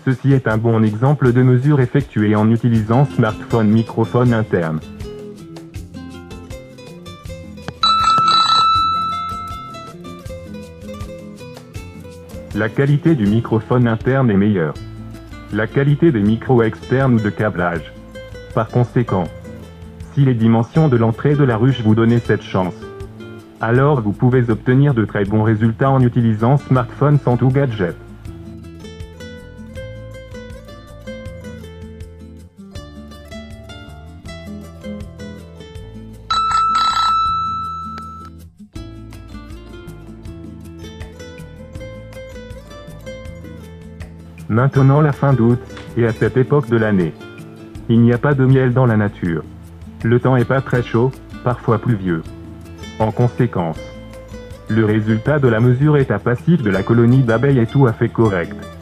Ceci est un bon exemple de mesure effectuée en utilisant smartphone microphone interne. La qualité du microphone interne est meilleure. La qualité des micros externes ou de câblage. Par conséquent, si les dimensions de l'entrée de la ruche vous donnent cette chance, alors vous pouvez obtenir de très bons résultats en utilisant smartphone sans tout gadget. Maintenant la fin d'août, et à cette époque de l'année, il n'y a pas de miel dans la nature. Le temps est pas très chaud, parfois pluvieux. En conséquence, le résultat de la mesure état passif de la colonie d'abeilles est tout à fait correct.